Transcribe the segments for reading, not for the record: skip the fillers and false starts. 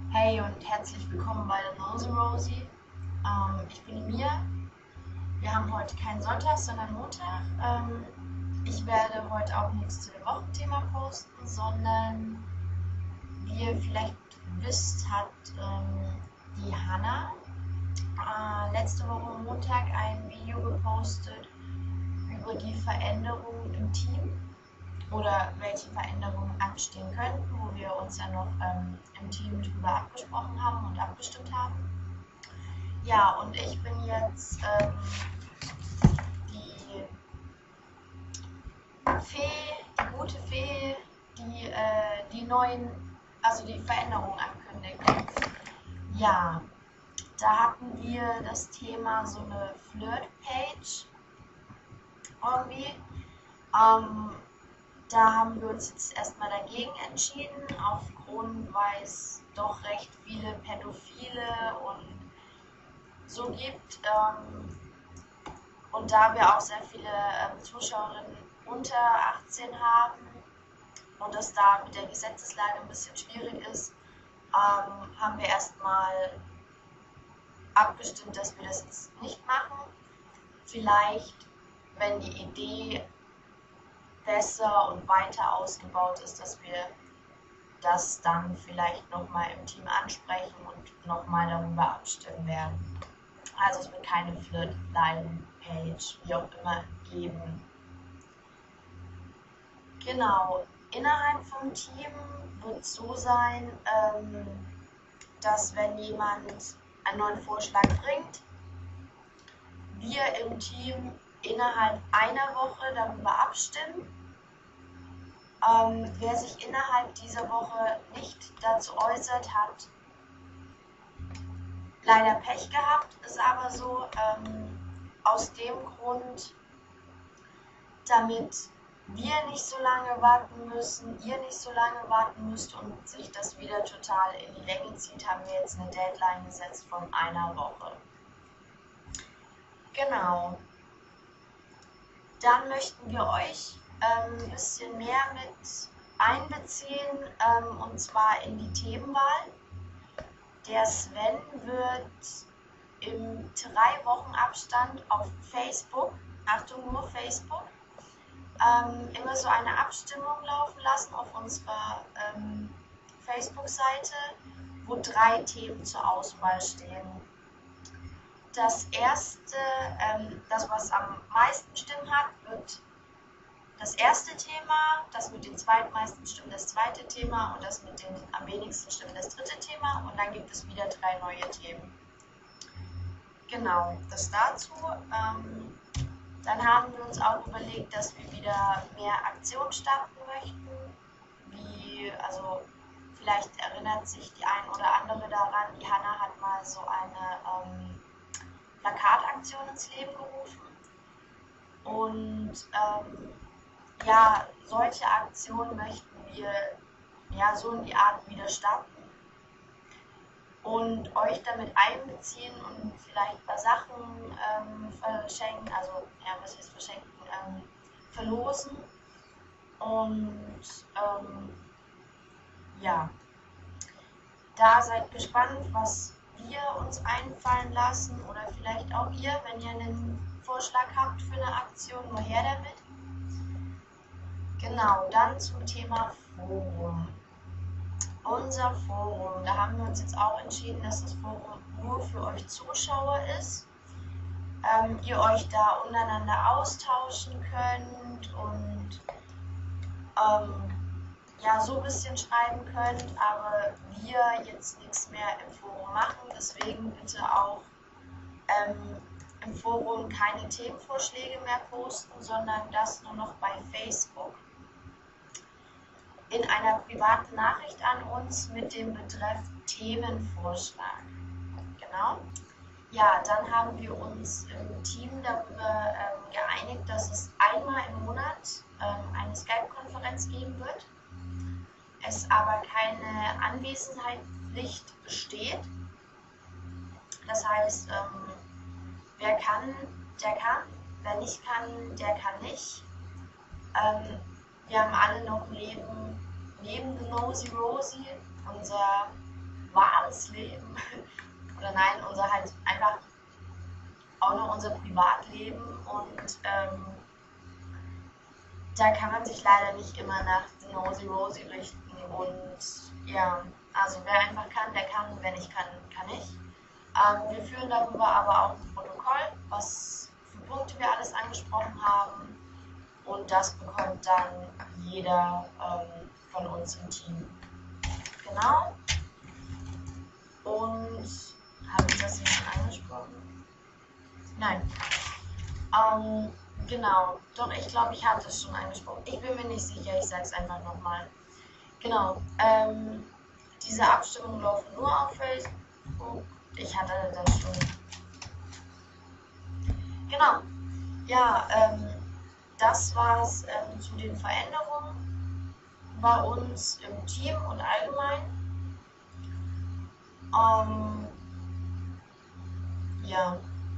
Hey und herzlich willkommen bei der Nosy Rosie. Ich bin Mia. Wir haben heute keinen Sonntag, sondern Montag. Ich werde heute auch nichts zu dem Wochenthema posten, sondern wie ihr vielleicht wisst, hat die Hanna letzte Woche Montag ein Video gepostet über die Veränderungen im Team oder welche Veränderungen anstehen könnten, wo wir uns ja noch im Team drüber abgesprochen haben und abgestimmt haben. Ja, und ich bin jetzt die Fee, die gute Fee, die neuen, also die Veränderungen ankündigt. Ja, da hatten wir das Thema so eine Flirt-Page irgendwie. Da haben wir uns jetzt erstmal dagegen entschieden, aufgrund, weil es doch recht viele Pädophile und so gibt. Und da wir auch sehr viele Zuschauerinnen unter 18 haben und es da mit der Gesetzeslage ein bisschen schwierig ist, haben wir erstmal abgestimmt, dass wir das jetzt nicht machen. Vielleicht, wenn die Idee besser und weiter ausgebaut ist, dass wir das dann vielleicht nochmal im Team ansprechen und nochmal darüber abstimmen werden. Also es wird keine Flirt-Line-Page, wie auch immer, geben. Genau, innerhalb vom Team wird es so sein, dass wenn jemand einen neuen Vorschlag bringt, wir im Team innerhalb einer Woche darüber abstimmen. Wer sich innerhalb dieser Woche nicht dazu äußert, hat leider Pech gehabt, ist aber so, aus dem Grund, damit wir nicht so lange warten müssen, ihr nicht so lange warten müsst und sich das wieder total in die Länge zieht, haben wir jetzt eine Deadline gesetzt von einer Woche. Genau. Dann möchten wir euch ein bisschen mehr mit einbeziehen, und zwar in die Themenwahl. Der Sven wird im 3 Wochen Abstand auf Facebook, Achtung nur Facebook, immer so eine Abstimmung laufen lassen auf unserer Facebook-Seite, wo 3 Themen zur Auswahl stehen. Das erste, das was am meisten Stimmen hat, wird das erste Thema, das mit den zweitmeisten Stimmen das zweite Thema und das mit den am wenigsten Stimmen das dritte Thema, und dann gibt es wieder 3 neue Themen. Genau, das dazu. Dann haben wir uns auch überlegt, dass wir wieder mehr Aktionen starten möchten. Also vielleicht erinnert sich die ein oder andere daran, die Hanna hat mal so eine Plakataktion ins Leben gerufen. Und ja, solche Aktionen möchten wir ja so in die Art wieder starten und euch damit einbeziehen und vielleicht ein paar Sachen verschenken, also ja, was heißt verschenken, verlosen. Und ja, da seid gespannt, was wir uns einfallen lassen, oder vielleicht auch ihr, wenn ihr einen Vorschlag habt für eine Aktion, nur her damit. Genau, dann zum Thema Forum. Unser Forum, da haben wir uns jetzt auch entschieden, dass das Forum nur für euch Zuschauer ist. Ihr euch da untereinander austauschen könnt und ja, so ein bisschen schreiben könnt, aber wir jetzt nichts mehr im Forum machen. Deswegen bitte auch im Forum keine Themenvorschläge mehr posten, sondern das nur noch bei Facebook in einer privaten Nachricht an uns mit dem Betreff Themenvorschlag. Genau. Ja, dann haben wir uns im Team darüber geeinigt, dass es einmal im Monat eine Skype-Konferenz geben wird. Es aber keine Anwesenheitspflicht besteht. Das heißt, wer kann, der kann. Wer nicht kann, der kann nicht. Wir haben alle noch neben The Nosy Rosie, unser wahres Leben. Oder nein, unser halt einfach auch noch unser Privatleben und da kann man sich leider nicht immer nach The Nosy Rosie richten und ja, also wer einfach kann, der kann, wer nicht kann, kann nicht. Wir führen darüber aber auch ein Protokoll, was für Punkte wir alles angesprochen haben und das bekommt dann jeder von uns im Team. Genau. Und habe ich das jetzt schon angesprochen? Nein. Genau. Doch, ich glaube, ich habe das schon angesprochen. Ich bin mir nicht sicher, ich sage es einfach nochmal. Genau. Diese Abstimmungen laufen nur auf Facebook. Ich hatte das schon. Genau. Ja, das war es zu den Veränderungen bei uns im Team und allgemein. Ja.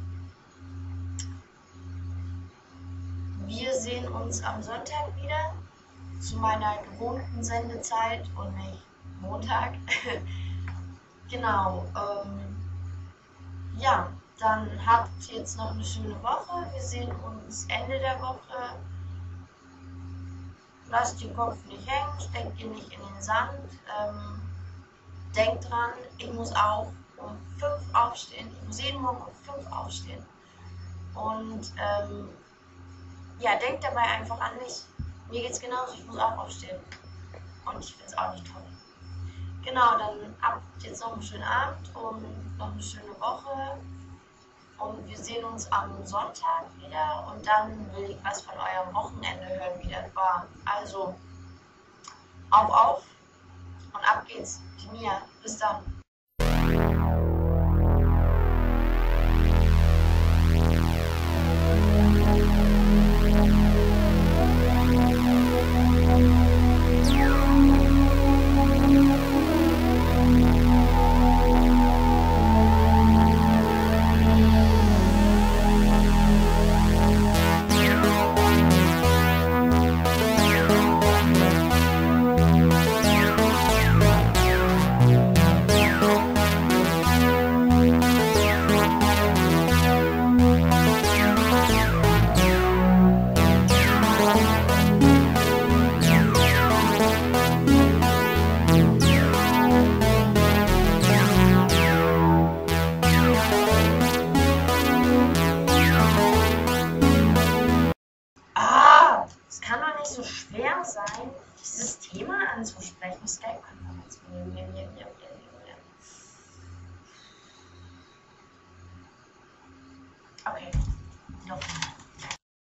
Wir sehen uns am Sonntag wieder zu meiner gewohnten Sendezeit und nicht Montag. Genau. Ja, dann habt jetzt noch eine schöne Woche. Wir sehen uns Ende der Woche. Lasst den Kopf nicht hängen, steckt ihn nicht in den Sand. Denkt dran, ich muss auch um 5 aufstehen. Ich muss jeden Morgen um 5 aufstehen. Und ja, denkt dabei einfach an mich. Mir geht's genauso, ich muss auch aufstehen. Und ich find's auch nicht toll. Genau, dann habt jetzt noch einen schönen Abend und noch eine schöne Woche. Und wir sehen uns am Sonntag wieder und dann will ich was von eurem Wochenende hören, wie das war. Also, auf und ab geht's. Die Mia, bis dann. Es kann doch nicht so schwer sein, dieses Thema anzusprechen. Skype-Konferenz. Okay, nochmal.